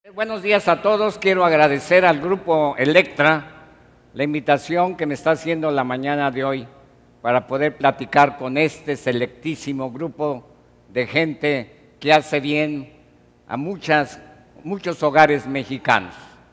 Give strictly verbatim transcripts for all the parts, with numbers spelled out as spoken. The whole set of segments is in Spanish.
Buenos días a todos. Quiero agradecer al Grupo Electra la invitación que me está haciendo la mañana de hoy para poder platicar con este selectísimo grupo de gente que hace bien a muchas, muchos hogares mexicanos.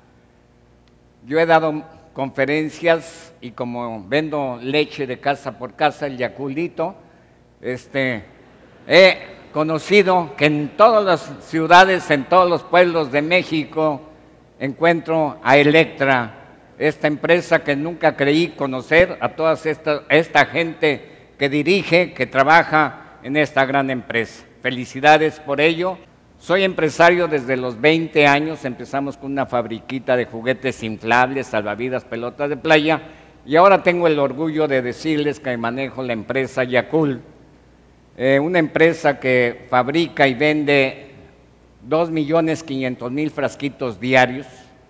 Yo he dado conferencias y como vendo leche de casa por casa, el Yaculito, este, he conocido que en todas las ciudades, en todos los pueblos de México, encuentro a Electra, esta empresa que nunca creí conocer, a toda esta, esta gente que dirige, que trabaja en esta gran empresa. Felicidades por ello. Soy empresario desde los veinte años, empezamos con una fabriquita de juguetes inflables, salvavidas, pelotas de playa, y ahora tengo el orgullo de decirles que manejo la empresa Yakult. Eh, una empresa que fabrica y vende dos millones quinientos mil frasquitos diarios,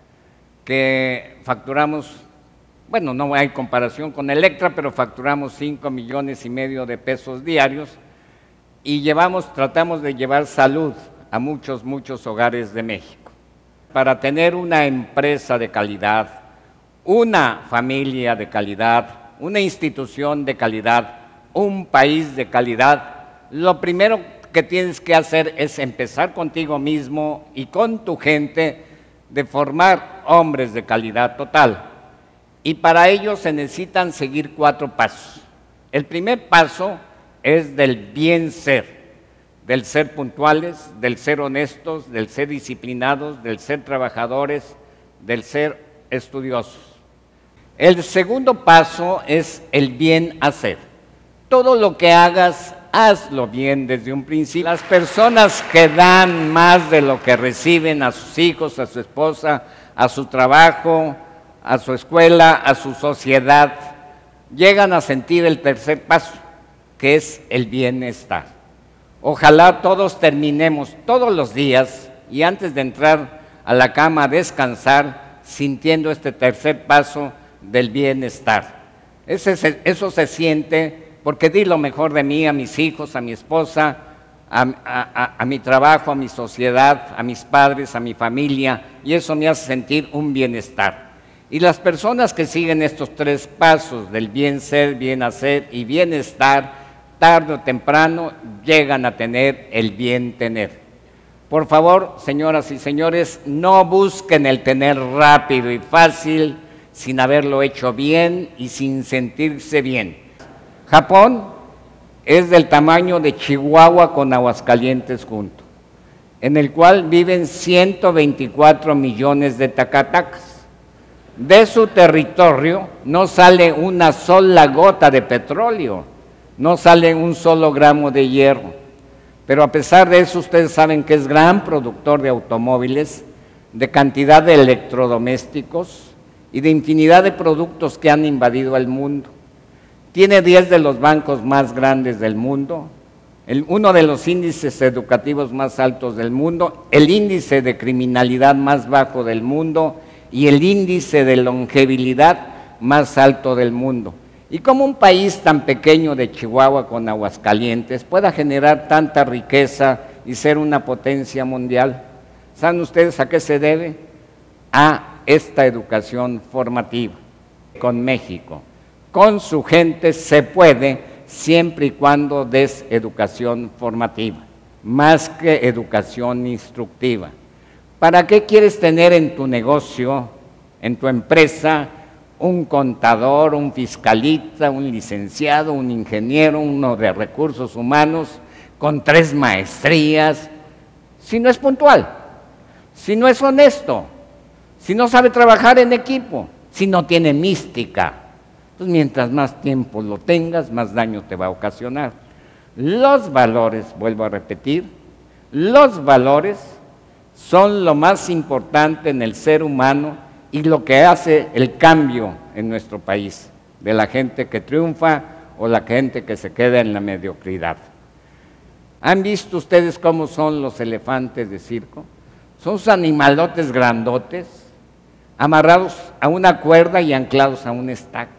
que facturamos, bueno, no hay comparación con Electra, pero facturamos cinco millones y medio de pesos diarios y llevamos, tratamos de llevar salud a muchos, muchos hogares de México. Para tener una empresa de calidad, una familia de calidad, una institución de calidad, un país de calidad, lo primero que tienes que hacer es empezar contigo mismo y con tu gente de formar hombres de calidad total. Y para ello se necesitan seguir cuatro pasos. El primer paso es del bien ser, del ser puntuales, del ser honestos, del ser disciplinados, del ser trabajadores, del ser estudiosos. El segundo paso es el bien hacer. Todo lo que hagas, hazlo bien desde un principio. Las personas que dan más de lo que reciben a sus hijos, a su esposa, a su trabajo, a su escuela, a su sociedad, llegan a sentir el tercer paso, que es el bienestar. Ojalá todos terminemos todos los días y antes de entrar a la cama a descansar, sintiendo este tercer paso del bienestar. Ese, eso se siente porque di lo mejor de mí a mis hijos, a mi esposa, a, a, a, a mi trabajo, a mi sociedad, a mis padres, a mi familia, y eso me hace sentir un bienestar. Y las personas que siguen estos tres pasos del bien ser, bien hacer y bienestar, tarde o temprano llegan a tener el bien tener. Por favor, señoras y señores, no busquen el tener rápido y fácil sin haberlo hecho bien y sin sentirse bien. Japón es del tamaño de Chihuahua con Aguascalientes juntos, en el cual viven ciento veinticuatro millones de tacatacas. De su territorio no sale una sola gota de petróleo, no sale un solo gramo de hierro, pero a pesar de eso ustedes saben que es gran productor de automóviles, de cantidad de electrodomésticos y de infinidad de productos que han invadido el mundo. Tiene diez de los bancos más grandes del mundo, el, uno de los índices educativos más altos del mundo, el índice de criminalidad más bajo del mundo y el índice de longevidad más alto del mundo. Y como un país tan pequeño de Chihuahua con Aguascalientes pueda generar tanta riqueza y ser una potencia mundial, ¿saben ustedes a qué se debe? A esta educación formativa con México. Con su gente se puede siempre y cuando des educación formativa, más que educación instructiva. ¿Para qué quieres tener en tu negocio, en tu empresa, un contador, un fiscalista, un licenciado, un ingeniero, uno de recursos humanos, con tres maestrías, si no es puntual, si no es honesto, si no sabe trabajar en equipo, si no tiene mística? Pues mientras más tiempo lo tengas, más daño te va a ocasionar. Los valores, vuelvo a repetir, los valores son lo más importante en el ser humano y lo que hace el cambio en nuestro país, de la gente que triunfa o la gente que se queda en la mediocridad. ¿Han visto ustedes cómo son los elefantes de circo? Son sus animalotes grandotes, amarrados a una cuerda y anclados a una estaca,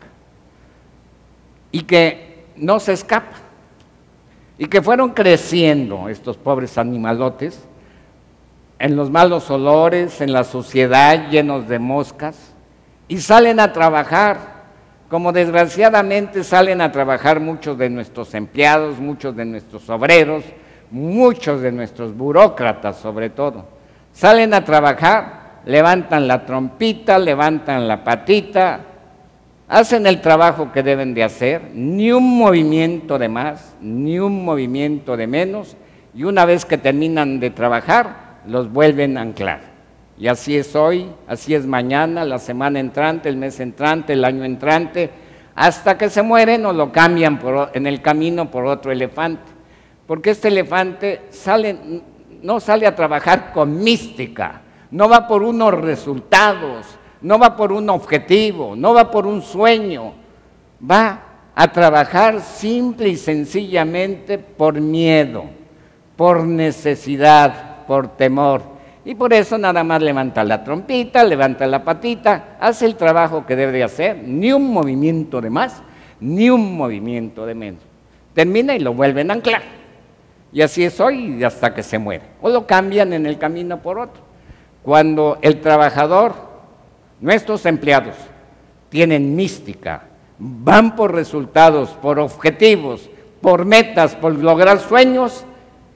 y que no se escapan, y que fueron creciendo estos pobres animalotes en los malos olores, en la suciedad, llenos de moscas, y salen a trabajar, como desgraciadamente salen a trabajar muchos de nuestros empleados, muchos de nuestros obreros, muchos de nuestros burócratas sobre todo. Salen a trabajar, levantan la trompita, levantan la patita, hacen el trabajo que deben de hacer, ni un movimiento de más, ni un movimiento de menos, y una vez que terminan de trabajar, los vuelven a anclar. Y así es hoy, así es mañana, la semana entrante, el mes entrante, el año entrante, hasta que se mueren o lo cambian por, en el camino por otro elefante. Porque este elefante sale, no sale a trabajar con mística, no va por unos resultados, no va por un objetivo, no va por un sueño, va a trabajar simple y sencillamente por miedo, por necesidad, por temor. Y por eso nada más levanta la trompita, levanta la patita, hace el trabajo que debe de hacer, ni un movimiento de más, ni un movimiento de menos. Termina y lo vuelven a anclar. Y así es hoy hasta que se muere. O lo cambian en el camino por otro. Cuando el trabajador, nuestros empleados, tienen mística, van por resultados, por objetivos, por metas, por lograr sueños,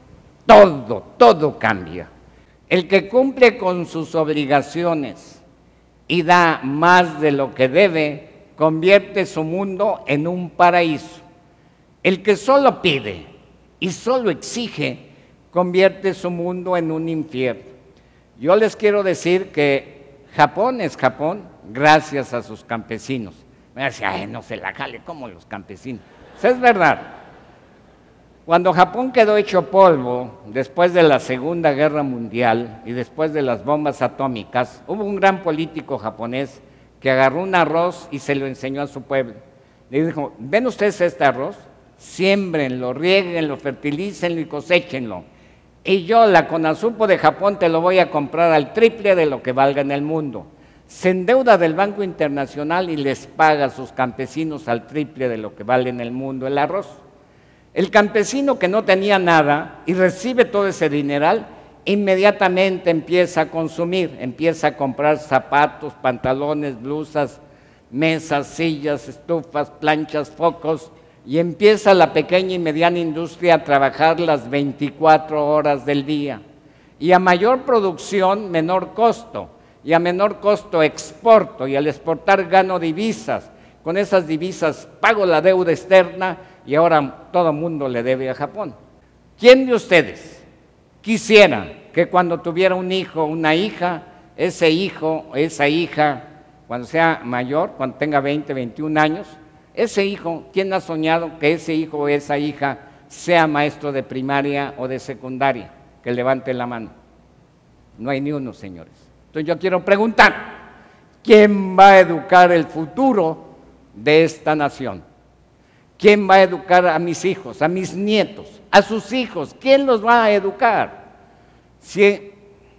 todo, todo cambia. El que cumple con sus obligaciones y da más de lo que debe, convierte su mundo en un paraíso. El que solo pide y solo exige, convierte su mundo en un infierno. Yo les quiero decir que Japón es Japón gracias a sus campesinos. Me decía, ay, no se la jale como los campesinos. Eso es verdad. Cuando Japón quedó hecho polvo, después de la Segunda Guerra Mundial y después de las bombas atómicas, hubo un gran político japonés que agarró un arroz y se lo enseñó a su pueblo. Le dijo, ¿ven ustedes este arroz? Siémbrenlo, riéguenlo, fertilícenlo y cosechenlo. Y yo, la CONASUPO de Japón, te lo voy a comprar al triple de lo que valga en el mundo. Se endeuda del Banco Internacional y les paga a sus campesinos al triple de lo que vale en el mundo el arroz. El campesino que no tenía nada y recibe todo ese dineral, inmediatamente empieza a consumir, empieza a comprar zapatos, pantalones, blusas, mesas, sillas, estufas, planchas, focos, y empieza la pequeña y mediana industria a trabajar las veinticuatro horas del día. Y a mayor producción, menor costo, y a menor costo exporto, y al exportar gano divisas. Con esas divisas pago la deuda externa y ahora todo el mundo le debe a Japón. ¿Quién de ustedes quisiera que cuando tuviera un hijo o una hija, ese hijo o esa hija, cuando sea mayor, cuando tenga veinte, veintiún años, ese hijo, ¿quién ha soñado que ese hijo o esa hija sea maestro de primaria o de secundaria? Que levante la mano. No hay ni uno, señores. Entonces yo quiero preguntar, ¿quién va a educar el futuro de esta nación? ¿Quién va a educar a mis hijos, a mis nietos, a sus hijos? ¿Quién los va a educar? Si,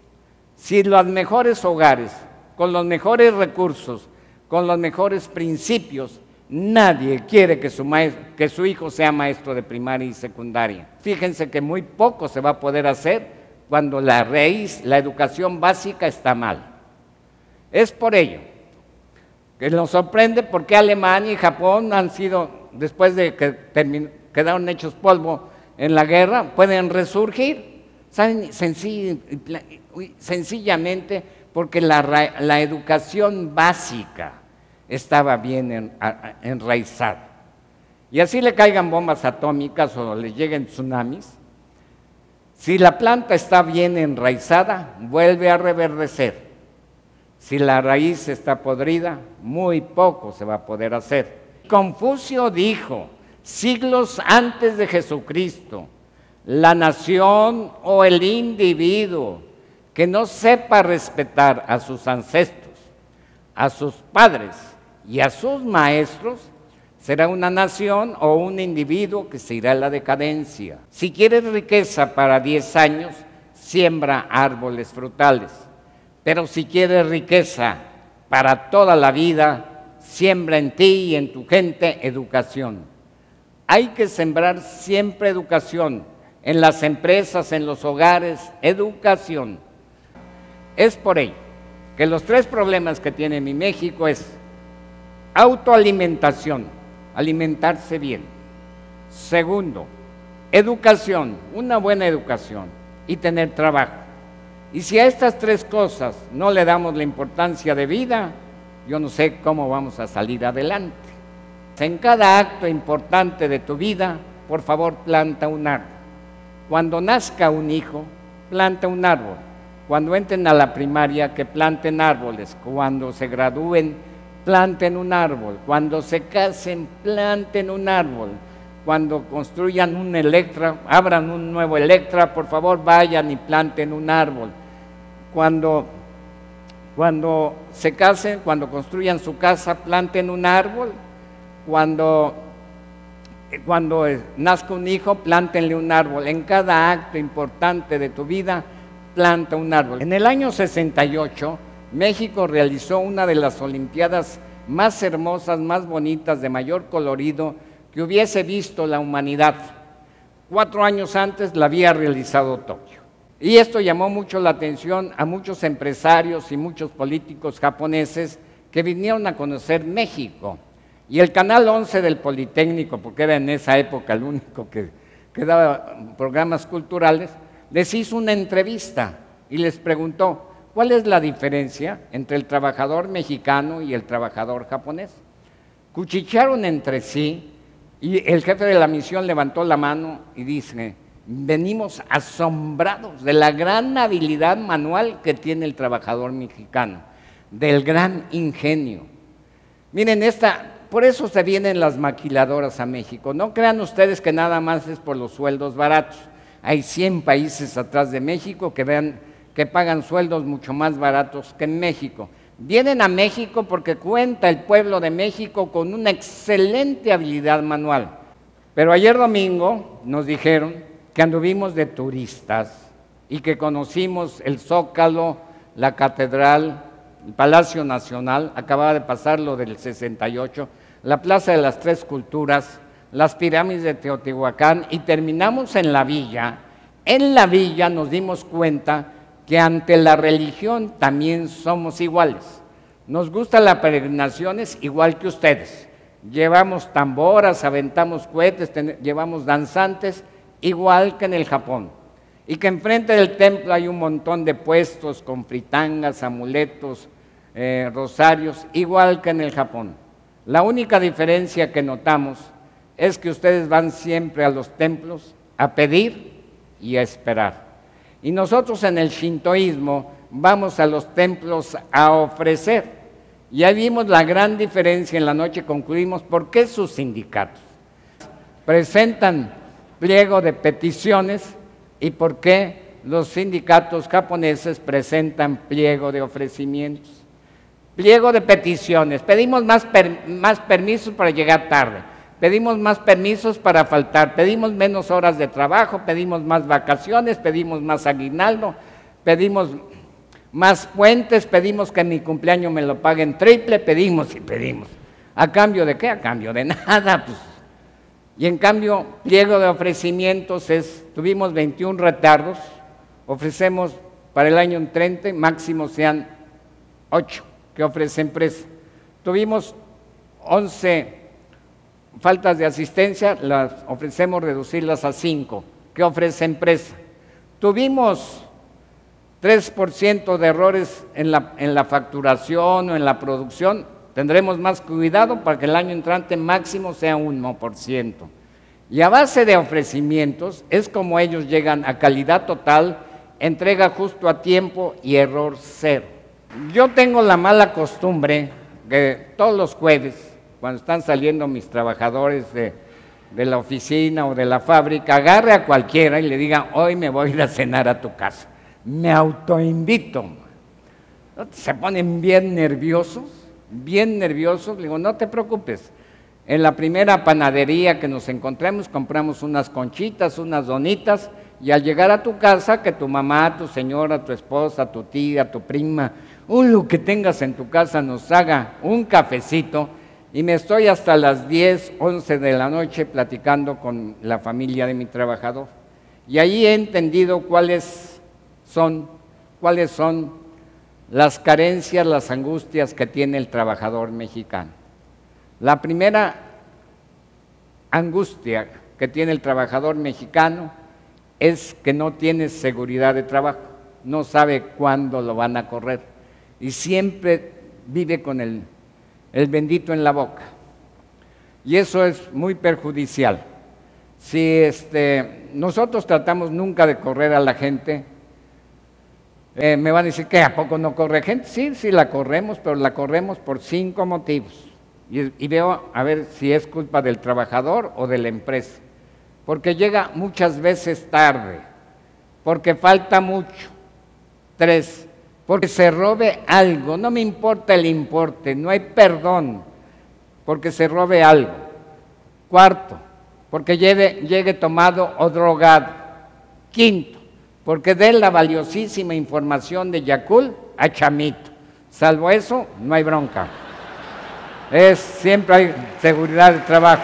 si los mejores hogares, con los mejores recursos, con los mejores principios, nadie quiere que su, maestro, que su hijo sea maestro de primaria y secundaria. Fíjense que muy poco se va a poder hacer cuando la raíz, la educación básica está mal. Es por ello que nos sorprende por qué Alemania y Japón han sido, después de que termin, quedaron hechos polvo en la guerra, pueden resurgir. ¿Saben? Sencilla, sencillamente porque la, la educación básica estaba bien en, a, enraizada. Y así le caigan bombas atómicas o le lleguen tsunamis, si la planta está bien enraizada, vuelve a reverdecer. Si la raíz está podrida, muy poco se va a poder hacer. Confucio dijo, siglos antes de Jesucristo, la nación o el individuo que no sepa respetar a sus ancestros, a sus padres y a sus maestros, será una nación o un individuo que se irá a la decadencia. Si quieres riqueza para diez años, siembra árboles frutales. Pero si quieres riqueza para toda la vida, siembra en ti y en tu gente educación. Hay que sembrar siempre educación, en las empresas, en los hogares, educación. Es por ello que los tres problemas que tiene mi México es autoalimentación, alimentarse bien. Segundo, educación, una buena educación y tener trabajo. Y si a estas tres cosas no le damos la importancia de vida, yo no sé cómo vamos a salir adelante. En cada acto importante de tu vida, por favor, planta un árbol. Cuando nazca un hijo, planta un árbol. Cuando entren a la primaria, que planten árboles. Cuando se gradúen, planten un árbol. Cuando se casen, planten un árbol. Cuando construyan un Electra, abran un nuevo Electra, por favor vayan y planten un árbol. Cuando, cuando se casen, cuando construyan su casa, planten un árbol. Cuando, cuando nazca un hijo, plántenle un árbol. En cada acto importante de tu vida, planta un árbol. En el año sesenta y ocho, México realizó una de las Olimpiadas más hermosas, más bonitas, de mayor colorido que hubiese visto la humanidad. Cuatro años antes la había realizado Tokio. Y esto llamó mucho la atención a muchos empresarios y muchos políticos japoneses que vinieron a conocer México. Y el Canal once del Politécnico, porque era en esa época el único que, que daba programas culturales, les hizo una entrevista y les preguntó, ¿cuál es la diferencia entre el trabajador mexicano y el trabajador japonés? Cuchichearon entre sí y el jefe de la misión levantó la mano y dice, venimos asombrados de la gran habilidad manual que tiene el trabajador mexicano, del gran ingenio. Miren, esta, por eso se vienen las maquiladoras a México. No crean ustedes que nada más es por los sueldos baratos. Hay cien países atrás de México que, vean, que pagan sueldos mucho más baratos que en México. Vienen a México porque cuenta el pueblo de México con una excelente habilidad manual. Pero ayer domingo nos dijeron que anduvimos de turistas y que conocimos el Zócalo, la Catedral, el Palacio Nacional, acababa de pasar lo del sesenta y ocho, la Plaza de las Tres Culturas, las pirámides de Teotihuacán y terminamos en la villa. En la villa nos dimos cuenta que ante la religión también somos iguales. Nos gustan las peregrinaciones igual que ustedes. Llevamos tamboras, aventamos cohetes, ten, llevamos danzantes igual que en el Japón. Y que enfrente del templo hay un montón de puestos con fritangas, amuletos, eh, rosarios, igual que en el Japón. La única diferencia que notamos es que ustedes van siempre a los templos a pedir y a esperar. Y nosotros en el shintoísmo vamos a los templos a ofrecer. Y ahí vimos la gran diferencia, en la noche concluimos por qué sus sindicatos presentan pliego de peticiones y por qué los sindicatos japoneses presentan pliego de ofrecimientos. Pliego de peticiones, pedimos más, per, más permisos para llegar tarde, pedimos más permisos para faltar, pedimos menos horas de trabajo, pedimos más vacaciones, pedimos más aguinaldo, pedimos más puentes, pedimos que mi cumpleaños me lo paguen triple, pedimos y pedimos. ¿A cambio de qué? A cambio de nada. Pues. Y en cambio, pliego de ofrecimientos es, tuvimos veintiún retardos, ofrecemos para el año entrante, máximo sean ocho que ofrece empresa. Tuvimos once faltas de asistencia, las ofrecemos reducirlas a cinco, que ofrece empresa. Tuvimos tres por ciento de errores en la, en la facturación o en la producción, tendremos más cuidado para que el año entrante máximo sea uno por ciento. Y a base de ofrecimientos es como ellos llegan a calidad total, entrega justo a tiempo y error cero. Yo tengo la mala costumbre que todos los jueves, cuando están saliendo mis trabajadores de, de la oficina o de la fábrica, agarre a cualquiera y le diga, hoy me voy a ir a cenar a tu casa. Me autoinvito. Se ponen bien nerviosos, bien nerviosos. Le digo, no te preocupes. En la primera panadería que nos encontremos, compramos unas conchitas, unas donitas, y al llegar a tu casa, que tu mamá, tu señora, tu esposa, tu tía, tu prima, o lo que tengas en tu casa, nos haga un cafecito, y me estoy hasta las diez, once de la noche platicando con la familia de mi trabajador. Y ahí he entendido cuáles son, cuáles son las carencias, las angustias que tiene el trabajador mexicano. La primera angustia que tiene el trabajador mexicano es que no tiene seguridad de trabajo, no sabe cuándo lo van a correr y siempre vive con el, el bendito en la boca. Y eso es muy perjudicial. Si este, nosotros tratamos nunca de correr a la gente, eh, me van a decir que ¿a poco no corre gente? Sí, sí la corremos, pero la corremos por cinco motivos. Y, y veo a ver si es culpa del trabajador o de la empresa. Porque llega muchas veces tarde, porque falta mucho. Tres, porque se robe algo, no me importa el importe, no hay perdón, porque se robe algo. Cuarto, porque llegue, llegue tomado o drogado. Quinto, porque dé la valiosísima información de Yakult a Chamito. Salvo eso, no hay bronca. Es, siempre hay seguridad de trabajo.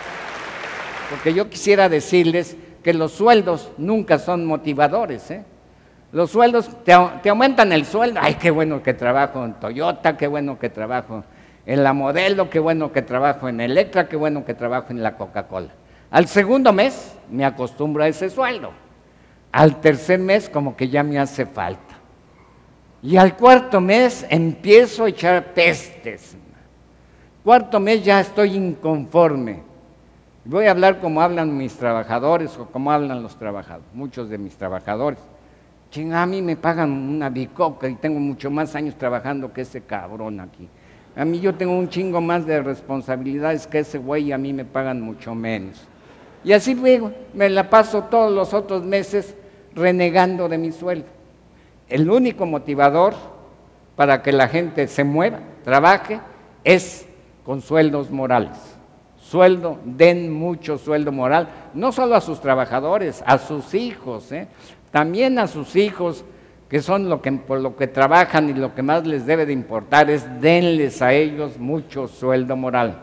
Porque yo quisiera decirles que los sueldos nunca son motivadores, ¿eh? Los sueldos, te, te aumentan el sueldo, ay, qué bueno que trabajo en Toyota, qué bueno que trabajo en la Modelo, qué bueno que trabajo en Electra, qué bueno que trabajo en la Coca-Cola. Al segundo mes me acostumbro a ese sueldo. Al tercer mes como que ya me hace falta. Y al cuarto mes empiezo a echar pestes. Cuarto mes ya estoy inconforme. Voy a hablar como hablan mis trabajadores o como hablan los trabajadores, muchos de mis trabajadores. Chinga, a mí me pagan una bicoca y tengo mucho más años trabajando que ese cabrón aquí. A mí yo tengo un chingo más de responsabilidades que ese güey y a mí me pagan mucho menos. Y así luego me la paso todos los otros meses renegando de mi sueldo. El único motivador para que la gente se mueva, trabaje, es con sueldos morales. Sueldo, den mucho sueldo moral, no solo a sus trabajadores, a sus hijos, ¿eh? También a sus hijos, que son lo que, por lo que trabajan y lo que más les debe de importar es denles a ellos mucho sueldo moral.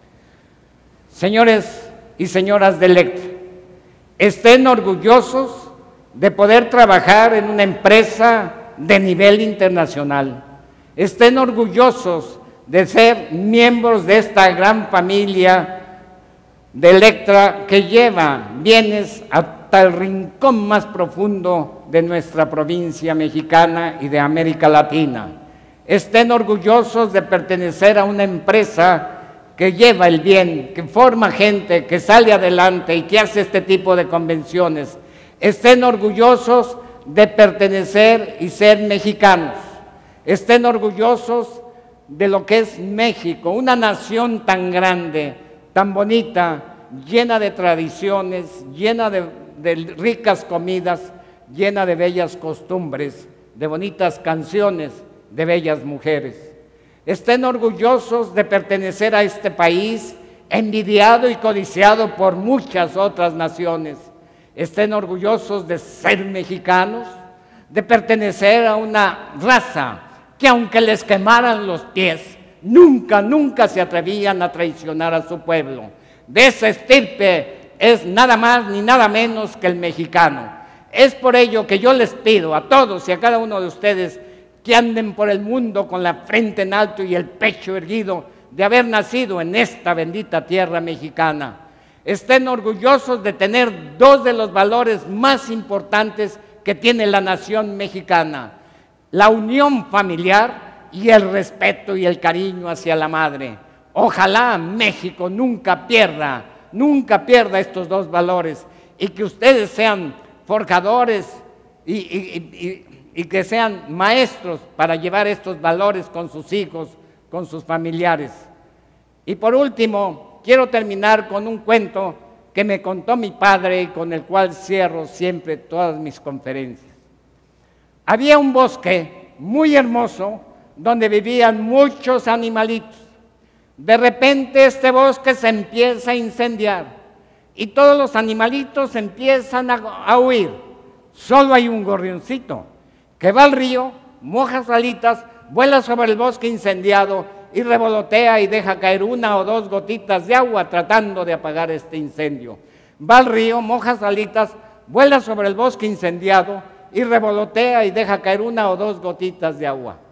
Señores y señoras de Electra, estén orgullosos de poder trabajar en una empresa de nivel internacional. Estén orgullosos de ser miembros de esta gran familia de Electra que lleva bienes hasta el rincón más profundo de nuestra provincia mexicana y de América Latina. Estén orgullosos de pertenecer a una empresa que lleva el bien, que forma gente, que sale adelante y que hace este tipo de convenciones. Estén orgullosos de pertenecer y ser mexicanos. Estén orgullosos de lo que es México, una nación tan grande, tan bonita, llena de tradiciones, llena de, de ricas comidas, llena de bellas costumbres, de bonitas canciones, de bellas mujeres. Estén orgullosos de pertenecer a este país, envidiado y codiciado por muchas otras naciones. Estén orgullosos de ser mexicanos, de pertenecer a una raza que aunque les quemaran los pies, nunca, nunca se atrevían a traicionar a su pueblo. De esa estirpe es nada más ni nada menos que el mexicano. Es por ello que yo les pido a todos y a cada uno de ustedes que anden por el mundo con la frente en alto y el pecho erguido de haber nacido en esta bendita tierra mexicana. Estén orgullosos de tener dos de los valores más importantes que tiene la nación mexicana: la unión familiar y el respeto y el cariño hacia la madre. Ojalá México nunca pierda, nunca pierda estos dos valores y que ustedes sean forjadores y, y, y, y que sean maestros para llevar estos valores con sus hijos, con sus familiares. Y por último, quiero terminar con un cuento que me contó mi padre y con el cual cierro siempre todas mis conferencias. Había un bosque muy hermoso donde vivían muchos animalitos. De repente este bosque se empieza a incendiar y todos los animalitos empiezan a, a huir. Solo hay un gorrioncito que va al río, moja sus alitas, vuela sobre el bosque incendiado y revolotea y deja caer una o dos gotitas de agua tratando de apagar este incendio. Va al río, moja sus alitas, vuela sobre el bosque incendiado y revolotea y deja caer una o dos gotitas de agua.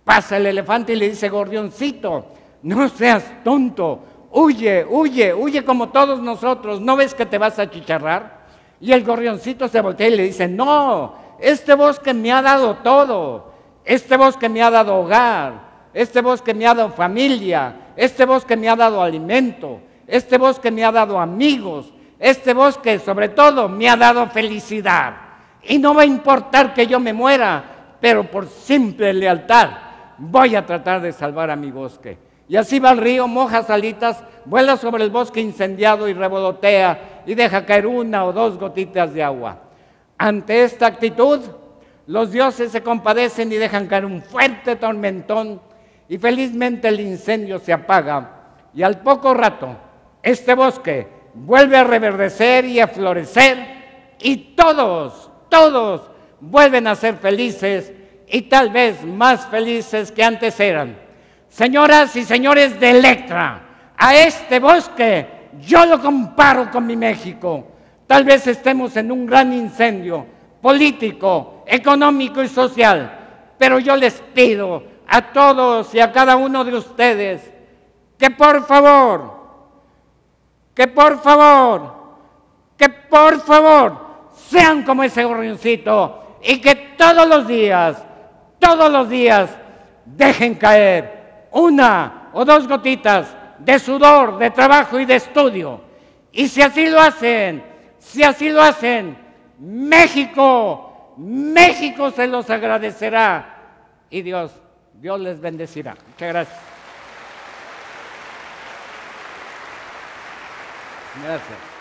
Pasa el elefante y le dice: gorrioncito, no seas tonto, huye, huye, huye como todos nosotros, ¿no ves que te vas a achicharrar? Y el gorrioncito se voltea y le dice: no, este bosque me ha dado todo, este bosque me ha dado hogar, este bosque me ha dado familia, este bosque me ha dado alimento, este bosque me ha dado amigos, este bosque sobre todo me ha dado felicidad. Y no va a importar que yo me muera, pero por simple lealtad voy a tratar de salvar a mi bosque. Y así va el río, moja sus alitas, vuela sobre el bosque incendiado y revolotea y deja caer una o dos gotitas de agua. Ante esta actitud, los dioses se compadecen y dejan caer un fuerte tormentón y felizmente el incendio se apaga y al poco rato este bosque vuelve a reverdecer y a florecer y todos, todos vuelven a ser felices y tal vez más felices que antes eran. Señoras y señores de Electra, a este bosque yo lo comparo con mi México. Tal vez estemos en un gran incendio político, económico y social, pero yo les pido a todos y a cada uno de ustedes que por favor, que por favor, que por favor sean como ese gorrioncito y que todos los días, todos los días dejen caer una o dos gotitas de sudor, de trabajo y de estudio. Y si así lo hacen, si así lo hacen, México, México se los agradecerá y Dios, Dios les bendecirá. Muchas gracias. Gracias.